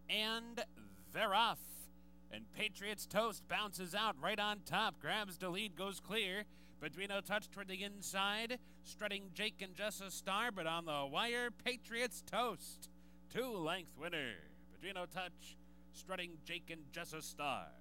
And they're off. And Patriots Toast bounces out right on top, grabs the lead, goes clear. Bedrino Touch toward the inside, strutting Jake and Jessa Star, but on the wire, Patriots Toast. 2-length winner. Bedrino Touch, strutting Jake and Jessa Star.